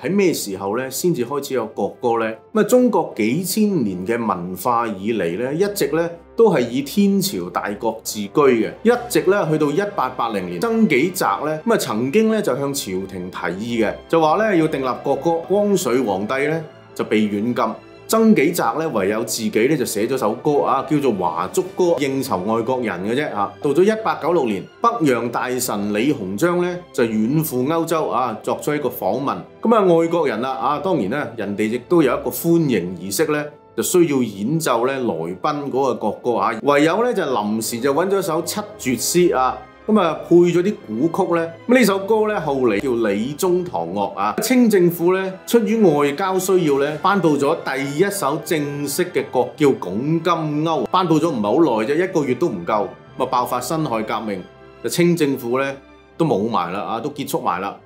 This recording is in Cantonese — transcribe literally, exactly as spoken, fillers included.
喺咩時候咧先至開始有國歌呢？咁啊，中國幾千年嘅文化以嚟咧，一直咧都係以天朝大國自居嘅，一直咧去到一八八零年，曾紀澤咧咁啊曾經咧就向朝廷提議嘅，就話咧要訂立國歌，光緒皇帝咧就被軟禁。曾紀澤咧唯有自己咧就寫咗首歌啊，叫做《華燭歌》，應酬外國人嘅啫啊。到咗一八九六年，北洋大臣李鴻章咧就遠赴歐洲啊，作出一個訪問。咁啊，外國人啦啊，當然咧，人哋亦都有一個歡迎儀式咧，就需要演奏咧來賓嗰個國歌啊。唯有咧就臨時就揾咗首七絕詩啊。咁啊，配咗啲古曲咧，咁呢首歌咧後嚟叫理中堂樂啊。清政府咧出於外交需要咧，頒布咗第一首正式嘅國叫《拱金鈎》，頒布咗唔係好耐啫，一個月都唔夠，咁啊爆發辛亥革命，就清政府咧都冇埋啦啊，都結束埋啦。